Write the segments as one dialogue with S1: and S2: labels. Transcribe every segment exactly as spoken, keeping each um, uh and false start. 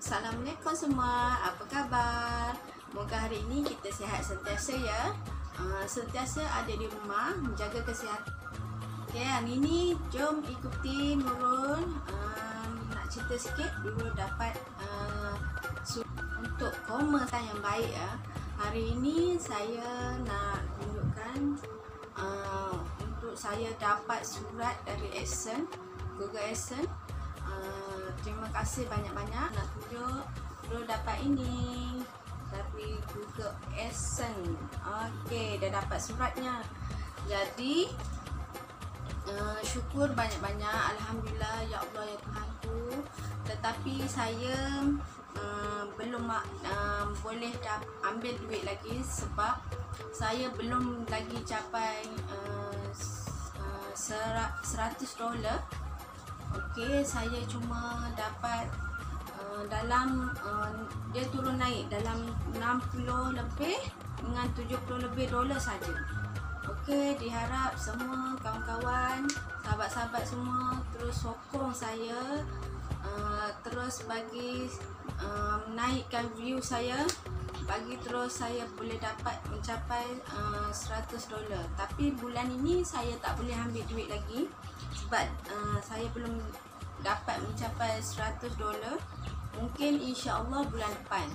S1: Assalamualaikum semua, apa khabar? Moga hari ini kita sihat sentiasa ya. uh, Sentiasa ada di rumah, menjaga kesihatan. Okay, hari ini jom ikuti Nurul. uh, Nak cerita sikit, Nurul dapat uh, untuk koma yang baik ya. Hari ini saya nak tunjukkan uh, untuk saya dapat surat dari Accent, Google Accent. Uh, terima kasih banyak-banyak nak tunjuk Nurul dapat ini dari Google Accent. Okey, dah dapat suratnya. Jadi uh, syukur banyak-banyak, alhamdulillah ya Allah ya Tuhanku. Tetapi saya uh, belum uh, boleh dap- ambil duit lagi sebab saya belum lagi capai uh, uh, seratus dolar. Okey, saya cuma dapat uh, dalam uh, dia turun naik dalam enam puluh lebih dengan tujuh puluh lebih dolar saja. Okey, diharap semua kawan-kawan, sahabat-sahabat semua terus sokong saya, uh, terus bagi uh, naikkan view saya, bagi terus saya boleh dapat mencapai uh, seratus dolar. Tapi bulan ini saya tak boleh ambil duit lagi sebab uh, saya belum dapat mencapai seratus dolar. Mungkin insya-Allah bulan depan.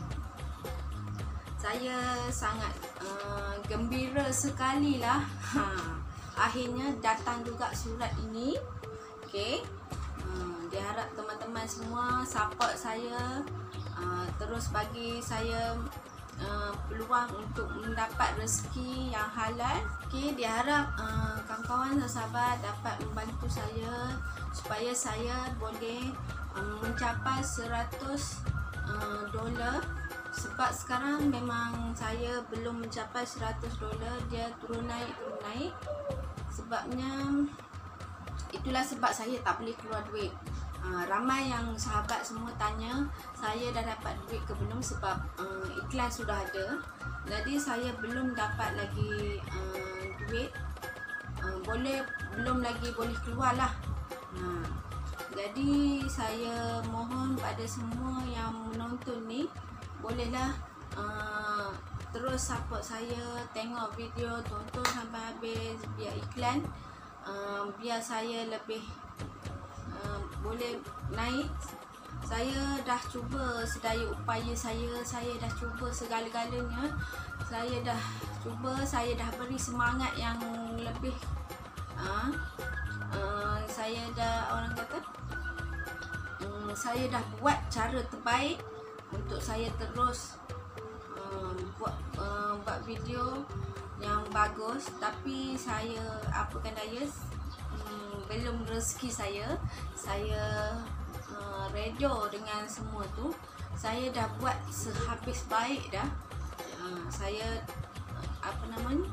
S1: Saya sangat uh, gembira sekali lah. Ha, akhirnya datang juga surat ini. Okey. Uh, diharap teman-teman semua support saya, uh, terus bagi saya Uh, peluang untuk mendapat rezeki yang halal. Okey, diharap uh, kawan-kawan dan sahabat dapat membantu saya supaya saya boleh um, mencapai seratus uh, dolar. Sebab sekarang memang saya belum mencapai seratus dolar, dia turun naik turun naik. Sebabnya itulah sebab saya tak boleh keluar duit. Uh, ramai yang sahabat semua tanya saya dah dapat duit ke belum sebab uh, iklan sudah ada. Jadi saya belum dapat lagi uh, duit, uh, boleh belum lagi boleh keluar lah. uh, Jadi saya mohon pada semua yang menonton ni, bolehlah uh, terus support saya, tengok video, tonton sampai habis, biar iklan, uh, biar saya lebih Uh, boleh naik. Saya dah cuba sedaya upaya saya, saya dah cuba segala-galanya. Saya dah cuba, saya dah beri semangat yang lebih. Uh, uh, saya dah, orang kata, um, saya dah buat cara terbaik untuk saya terus uh, buat uh, buat video yang bagus. Tapi saya apakan daya, belum rezeki saya. Saya uh, redo dengan semua tu. Saya dah buat sehabis baik dah. Uh, saya uh, apa namanya?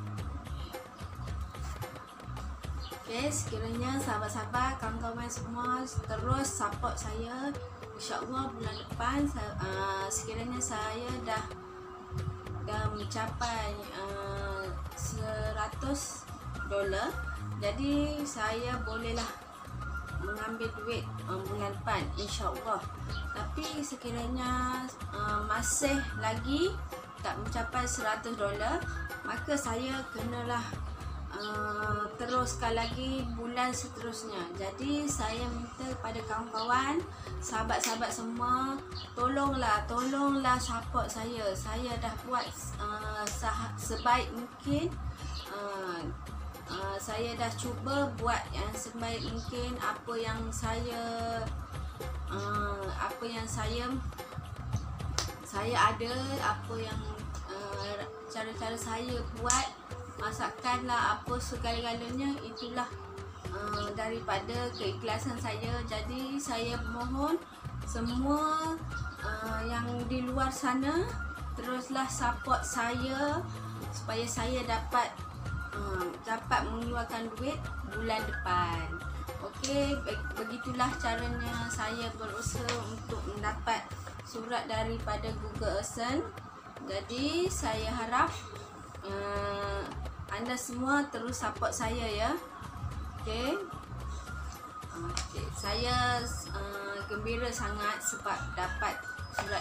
S1: Okay, sekiranya sahabat-sahabat, kawan-kawan semua terus support saya. InsyaAllah bulan depan uh, sekiranya saya dah dah mencapai uh, seratus dolar, jadi saya bolehlah mengambil duit um, bulan depan insya-Allah. Tapi sekiranya uh, masih lagi tak mencapai seratus dolar, maka saya kenalah uh, teruskan lagi bulan seterusnya. Jadi saya minta kepada kawan-kawan, sahabat-sahabat semua, tolonglah, tolonglah support saya. Saya dah buat uh, sebaik mungkin. Uh, Uh, saya dah cuba buat yang sebaik mungkin apa yang saya uh, apa yang saya saya ada, apa yang uh, cara-cara saya buat, masakan lah, apa segala-galanya, itulah uh, daripada keikhlasan saya. Jadi saya mohon semua uh, yang di luar sana teruslah support saya supaya saya dapat Hmm, dapat mengeluarkan duit bulan depan. Okey, begitulah caranya saya berusaha untuk mendapat surat daripada Google Accent. Jadi saya harap uh, anda semua terus support saya ya. Okey. Okay. Saya uh, gembira sangat sebab dapat surat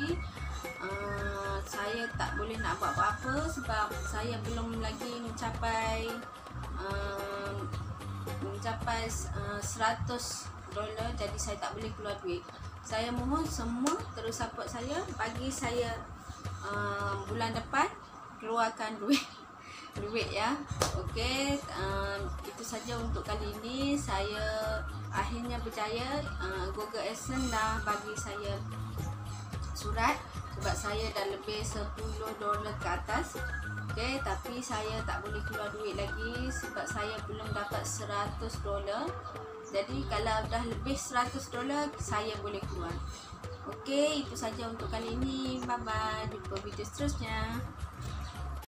S1: Jadi uh, saya tak boleh nak buat apa-apa sebab saya belum lagi mencapai uh, mencapai uh, seratus dolar. Jadi saya tak boleh keluar duit. Saya mohon semua terus support saya, bagi saya uh, bulan depan keluarkan duit duit ya. Okey, uh, itu saja untuk kali ini. Saya akhirnya berjaya, uh, Google AdSense dah bagi saya surat sebab saya dah lebih sepuluh dolar ke atas. Okey, tapi saya tak boleh keluar duit lagi sebab saya belum dapat seratus dolar. Jadi kalau dah lebih seratus dolar saya boleh keluar. Okey, itu saja untuk kali ini. Bye bye. Jumpa video seterusnya.